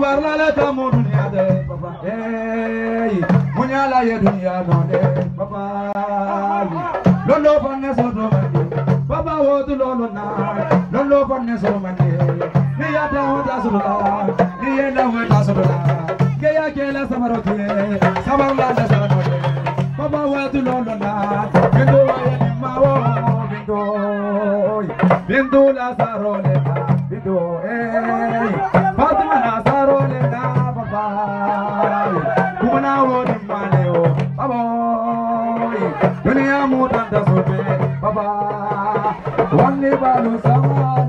warla le tamu dunia de papa munyala ye dunia no de papa lolo fanne so do mandi papa wo tu lolo na lolo fanne so mandi ni ya da ho da so da ni ye da ho da so da ke ya ke la samaro ke samar la da so do papa wo tu lolo na bindo ye ni ma wo bindo la sarole bindo Fatima na sarole na papa kumana wo ni mane o baba dunia mu tanda sobe baba wanne balu sama